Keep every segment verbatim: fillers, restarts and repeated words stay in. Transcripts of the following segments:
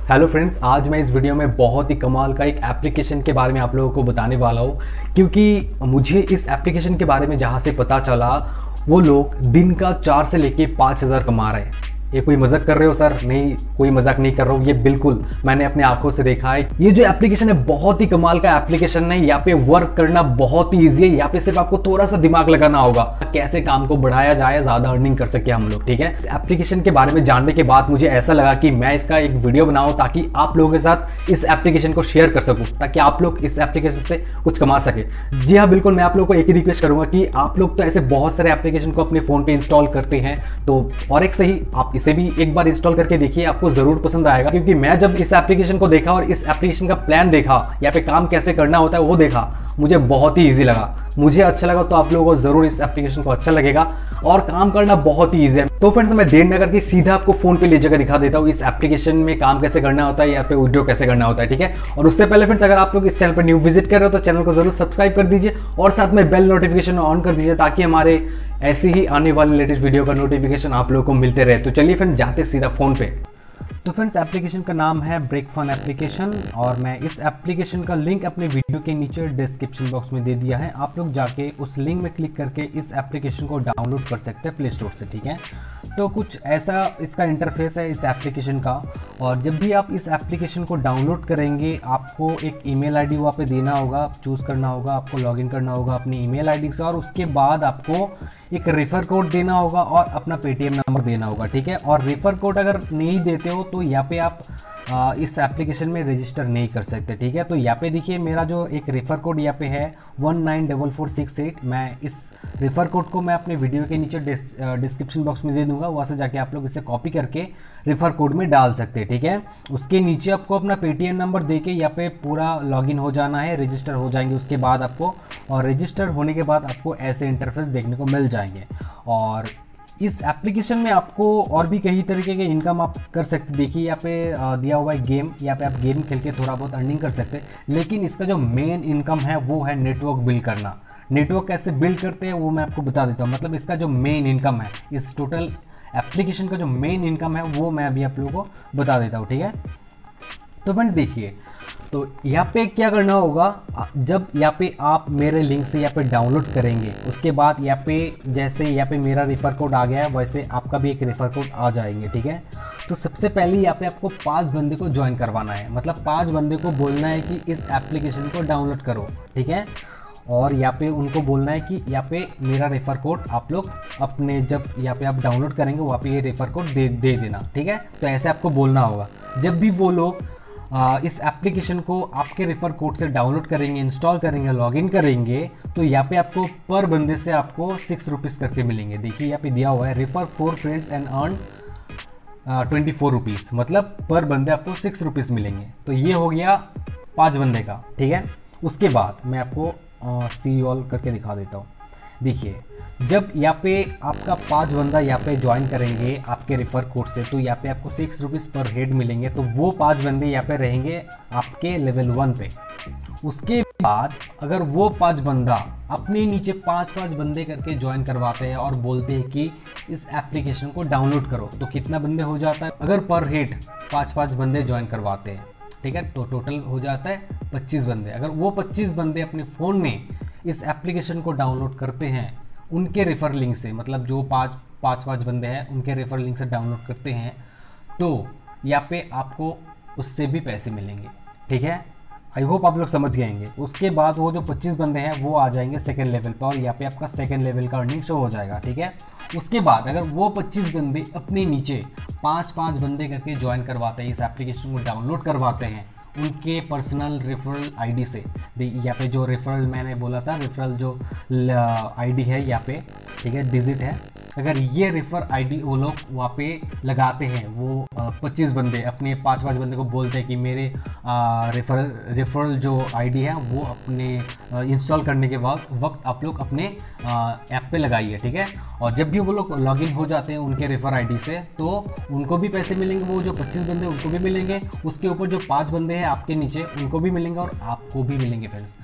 Hello friends, आज मैं इस वीडियो में बहुत ही कमाल का एक एप्लीकेशन के बारे में आप लोगों को बताने वाला हूँ। क्योंकि मुझे इस एप्लीकेशन के बारे में जहाँ से पता चला, वो लोग दिन का चार से लेके पाँच हज़ार कमा रहे हैं। ये कोई मजाक कर रहे हो सर? नहीं, कोई मजाक नहीं कर रहा हूँ, ये बिल्कुल मैंने अपने आंखों से देखा है। ये जो एप्लीकेशन है बहुत ही कमाल का एप्लीकेशन है। यहाँ पे वर्क करना बहुत ही ईजी है। यहाँ पे सिर्फ आपको थोड़ा सा दिमाग लगाना होगा, कैसे काम को बढ़ाया जाए, ज्यादा अर्निंग कर सके हम लोग। ठीक है, इस एप्लीकेशन के बारे में जानने के बाद मुझे ऐसा लगा कि मैं इसका एक वीडियो बनाऊं ताकि आप लोगों के साथ इस एप्लीकेशन को शेयर कर सकूं, ताकि आप लोग इस एप्लीकेशन से कुछ कमा सके। जी हाँ, बिल्कुल, मैं आप लोगों को एक ही रिक्वेस्ट करूंगा कि आप लोग तो ऐसे बहुत सारे एप्लीकेशन को अपने फोन पे इंस्टॉल करते हैं, तो और एक सही आप इसे भी एक बार इंस्टॉल करके देखिए, आपको जरूर पसंद आएगा। क्योंकि मैं जब इस एप्लीकेशन को देखा और इस एप्लीकेशन का प्लान देखा, यहाँ पे काम कैसे करना होता है वो देखा, मुझे बहुत ही इजी लगा। मुझे अच्छा लगा तो आप लोगों को जरूर इस एप्लीकेशन को अच्छा लगेगा और काम करना बहुत ही इजी है। तो फ्रेंड्स, मैं देर न करके सीधा आपको फोन पे ले जाकर दिखा देता हूँ इस एप्लीकेशन में काम कैसे करना होता है, यहाँ पे विड्रॉ कैसे करना होता है। ठीक है, और उससे पहले फ्रेंड्स, अगर आप लोग इस चैनल पर न्यू विजिट कर रहे हो तो चैनल को जरूर सब्सक्राइब कर दीजिए और साथ में बेल नोटिफिकेशन ऑन कर दीजिए, ताकि हमारे ऐसी ही आने वाले लेटेस्ट वीडियो का नोटिफिकेशन आप लोगों को मिलते रहे। तो चलिए फ्रेंड्स, जाते सीधा फोन पे। तो फ्रेंड्स, एप्लीकेशन का नाम है ब्रेकफन एप्लीकेशन और मैं इस एप्लीकेशन का लिंक अपने वीडियो के नीचे डिस्क्रिप्शन बॉक्स में दे दिया है। आप लोग जाके उस लिंक में क्लिक करके इस एप्लीकेशन को डाउनलोड कर सकते हैं प्ले स्टोर से। ठीक है, तो कुछ ऐसा इसका इंटरफेस है इस एप्लीकेशन का। और जब भी आप इस एप्लीकेशन को डाउनलोड करेंगे, आपको एक ईमेल आईडी वहाँ पे देना होगा, चूज़ करना होगा, आपको लॉगिन करना होगा अपनी ईमेल आईडी से, और उसके बाद आपको एक रेफर कोड देना होगा और अपना पेटीएम नंबर देना होगा। ठीक है, और रेफर कोड अगर नहीं देते हो तो यहाँ पे आप आ, इस एप्लीकेशन में रजिस्टर नहीं कर सकते। ठीक है, तो यहाँ पे देखिए मेरा जो एक रेफर कोड यहाँ पे है one nine double four six eight. मैं इस रेफर कोड को मैं अपने वीडियो के नीचे डिस्क्रिप्शन बॉक्स में दे दूंगा, वहाँ से जाके आप लोग इसे कॉपी करके रेफर कोड में डाल सकते हैं। ठीक है, उसके नीचे आपको अपना पेटीएम नंबर दे के यहाँ पे पूरा लॉगिन हो जाना है, रजिस्टर हो जाएंगे उसके बाद आपको, और रजिस्टर होने के बाद आपको ऐसे इंटरफेस देखने को मिल जाएंगे। और इस एप्लीकेशन में आपको और भी कई तरीके के इनकम आप कर सकते। देखिए यहाँ पे दिया हुआ है गेम, यहाँ पे आप गेम खेल के थोड़ा बहुत अर्निंग कर सकते हैं, लेकिन इसका जो मेन इनकम है वो है नेटवर्क बिल्ड करना। नेटवर्क कैसे बिल्ड करते हैं वो मैं आपको बता देता हूँ। मतलब इसका जो मेन इनकम है, इस टोटल एप्लीकेशन का जो मेन इनकम है वो मैं अभी आप लोगों को बता देता हूँ। ठीक है, तो फ्रेंड देखिए, तो यहाँ पे क्या करना होगा, जब यहाँ पे आप मेरे लिंक से यहाँ पे डाउनलोड करेंगे, उसके बाद यहाँ पे जैसे यहाँ पे मेरा रेफर कोड आ गया है, वैसे आपका भी एक रेफर कोड आ जाएंगे। ठीक है, तो सबसे पहले यहाँ पे आपको पांच बंदे को ज्वाइन करवाना है, मतलब पांच बंदे को बोलना है कि इस एप्लीकेशन को डाउनलोड करो। ठीक है, और यहाँ पे उनको बोलना है कि यहाँ पे मेरा रेफर कोड आप लोग अपने जब यहाँ पे आप डाउनलोड करेंगे वहाँ पे ये रेफर कोड दे दे देना। ठीक है, तो ऐसे आपको बोलना होगा। जब भी वो लोग आ, इस एप्लीकेशन को आपके रेफर कोड से डाउनलोड करेंगे, इंस्टॉल करेंगे, लॉगिन करेंगे, तो यहाँ पे आपको पर बंदे से आपको सिक्स रुपीज़ करके मिलेंगे। देखिए यहाँ पे दिया हुआ है refer four friends and earn twenty four rupees, मतलब पर बंदे आपको सिक्स रुपीज़ मिलेंगे। तो ये हो गया पाँच बंदे का। ठीक है, उसके बाद मैं आपको सी ऑल करके दिखा देता हूँ। देखिए, जब यहाँ पे आपका पांच बंदा यहाँ पे ज्वाइन करेंगे आपके रेफर कोड से, तो यहाँ पे आपको सिक्स रुपीज़ पर हेड मिलेंगे। तो वो पांच बंदे यहाँ पे रहेंगे आपके लेवल वन पे। उसके बाद अगर वो पांच बंदा अपने नीचे पांच पांच बंदे करके ज्वाइन करवाते हैं और बोलते हैं कि इस एप्लीकेशन को डाउनलोड करो, तो कितना बंदे हो जाता है, अगर पर हेड पाँच पाँच बंदे ज्वाइन करवाते हैं, ठीक है, तो टोटल हो जाता है पच्चीस बंदे। अगर वो पच्चीस बंदे अपने फ़ोन में इस एप्लीकेशन को डाउनलोड करते हैं उनके रेफर लिंक से, मतलब जो पाँच पाँच पाँच बंदे हैं उनके रेफर लिंक से डाउनलोड करते हैं, तो यहाँ पे आपको उससे भी पैसे मिलेंगे। ठीक है, आई होप आप लोग समझ गए होंगे। उसके बाद वो जो पच्चीस बंदे हैं वो आ जाएंगे सेकंड लेवल पर, और यहाँ पे आपका सेकंड लेवल का अर्निंग शो हो जाएगा। ठीक है, उसके बाद अगर वो पच्चीस बंदे अपने नीचे पाँच पाँच बंदे करके ज्वाइन करवाते हैं, इस एप्लीकेशन को डाउनलोड करवाते हैं उनके पर्सनल रेफरल आईडी से, यहाँ पे जो रेफरल मैंने बोला था, रेफरल जो आईडी है यहाँ पे, ठीक है, डिजिट है, अगर ये रेफर आईडी वो लोग वहाँ पे लगाते हैं, वो पच्चीस बंदे अपने पाँच पाँच बंदे को बोलते हैं कि मेरे रेफरल रेफरल जो आईडी है वो अपने इंस्टॉल करने के वक्त वक्त आप लोग अपने ऐप पे लगाइए। ठीक है, और जब भी वो लोग लॉगिन हो जाते हैं उनके रेफर आईडी से, तो उनको भी पैसे मिलेंगे, वो जो पच्चीस बंदे उनको भी मिलेंगे, उसके ऊपर जो पाँच बंदे हैं आपके नीचे उनको भी मिलेंगे और आपको भी मिलेंगे फ्रेंड्स।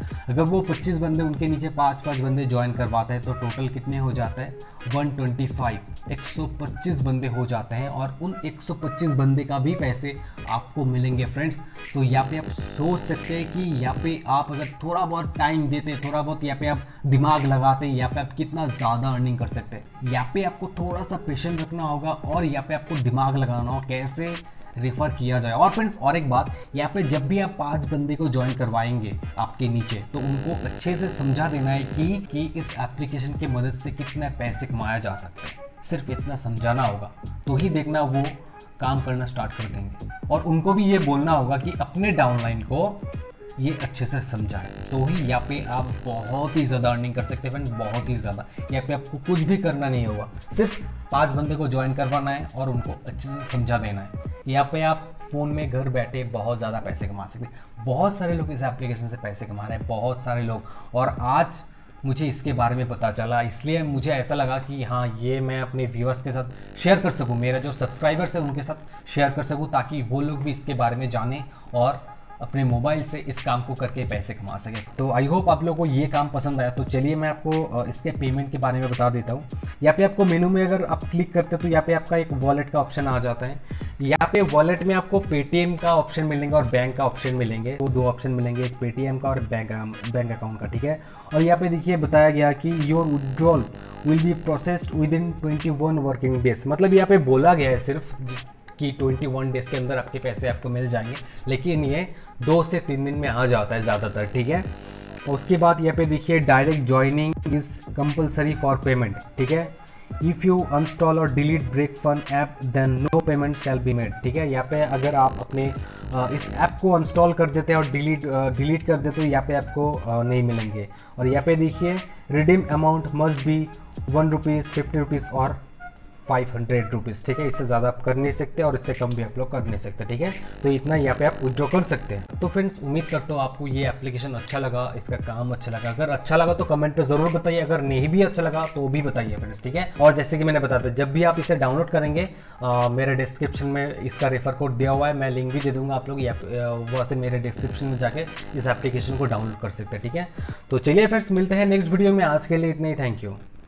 अगर वो पच्चीस बंदे उनके नीचे पाँच पाँच बंदे ज्वाइन करवाते हैं तो टोटल कितने हो जाते हैं, एक सौ पच्चीस एक सौ पच्चीस बंदे हो जाते हैं और उन एक सौ पच्चीस बंदे का भी पैसे आपको मिलेंगे फ्रेंड्स। तो यहाँ पे आप सोच सकते हैं कि यहाँ पे आप अगर थोड़ा बहुत टाइम देते, थोड़ा बहुत यहाँ पे आप दिमाग लगाते हैं, यहाँ पे आप कितना ज़्यादा अर्निंग कर सकते हैं। यहाँ पे आपको थोड़ा सा पेशेंस रखना होगा और यहाँ पे आपको दिमाग लगाना होगा कैसे रेफर किया जाए। और फ्रेंड्स और एक बात, यहाँ पे जब भी आप पांच बंदे को ज्वाइन करवाएंगे आपके नीचे तो उनको अच्छे से समझा देना है कि कि इस एप्लीकेशन की मदद से कितने पैसे कमाया जा सकते हैं। सिर्फ इतना समझाना होगा तो ही देखना वो काम करना स्टार्ट कर देंगे। और उनको भी ये बोलना होगा कि अपने डाउनलाइन को ये अच्छे से समझाएं, तो ही यहाँ पे आप बहुत ही ज़्यादा अर्निंग कर सकते हैं फ्रेंड्स, बहुत ही ज़्यादा। यहाँ पे आपको कुछ भी करना नहीं होगा, सिर्फ पांच बंदे को ज्वाइन करवाना है और उनको अच्छे से समझा देना है। यहाँ पे आप फ़ोन में घर बैठे बहुत ज़्यादा पैसे कमा सकते हैं। बहुत सारे लोग इस एप्लीकेशन से पैसे कमा रहे हैं, बहुत सारे लोग। और आज मुझे इसके बारे में पता चला, इसलिए मुझे ऐसा लगा कि हाँ ये मैं अपने व्यूअर्स के साथ शेयर कर सकूँ, मेरा जो सब्सक्राइबर्स है उनके साथ शेयर कर सकूँ, ताकि वो लोग भी इसके बारे में जानें और अपने मोबाइल से इस काम को करके पैसे कमा सके। तो आई होप आप लोगों को ये काम पसंद आया। तो चलिए मैं आपको इसके पेमेंट के बारे में बता देता हूँ। यहाँ पे आपको मेनू में अगर आप क्लिक करते हैं तो यहाँ पे आपका एक वॉलेट का ऑप्शन आ जाता है। यहाँ पे वॉलेट में आपको पेटीएम का ऑप्शन मिलेंगे और बैंक का ऑप्शन मिलेंगे। तो दो ऑप्शन मिलेंगे, एक पेटीएम का और बैंक बैंक अकाउंट का, ठीक है। और यहाँ पे देखिए बताया गया कि your withdrawal will be processed within twenty one working days. मतलब यहाँ पे बोला गया है सिर्फ कि इक्कीस डेज के अंदर आपके पैसे आपको मिल जाएंगे, लेकिन ये दो से तीन दिन में आ जाता है ज़्यादातर, ठीक है। उसके बाद यहाँ पे देखिए direct joining is compulsory for payment, ठीक है। इफ़ यू अनस्टॉल और delete break fun app then no payment shall be made, ठीक है। यहाँ पे अगर आप अपने इस ऐप को अनस्टॉल कर देते हैं और डिलीट डिलीट कर देते तो यहाँ पे आपको नहीं मिलेंगे। और यहाँ पे देखिए redeem amount must be one rupees fifty rupees और फाइव हंड्रेड रुपीज़, ठीक है। इससे ज़्यादा आप कर नहीं सकते और इससे कम भी आप लोग कर नहीं सकते, ठीक है। तो इतना यहाँ पे आप विड्रॉ कर सकते हैं। तो फ्रेंड्स उम्मीद करता हूँ आपको ये एप्लीकेशन अच्छा लगा, इसका काम अच्छा लगा। अगर अच्छा लगा तो कमेंट पे ज़रूर बताइए, अगर नहीं भी अच्छा लगा तो भी बताइए फ्रेंड्स, ठीक है। और जैसे कि मैंने बताया था, जब भी आप इसे डाउनलोड करेंगे आ, मेरे डिस्क्रिप्शन में इसका रेफर कोड दिया हुआ है, मैं लिंक भी दे दूँगा, आप लोग वहाँ से मेरे डिस्क्रिप्शन में जाके इस एप्लीकेशन को डाउनलोड कर सकते हैं, ठीक है। तो चलिए फ्रेंड्स मिलते हैं नेक्स्ट वीडियो में, आज के लिए इतना ही, थैंक यू।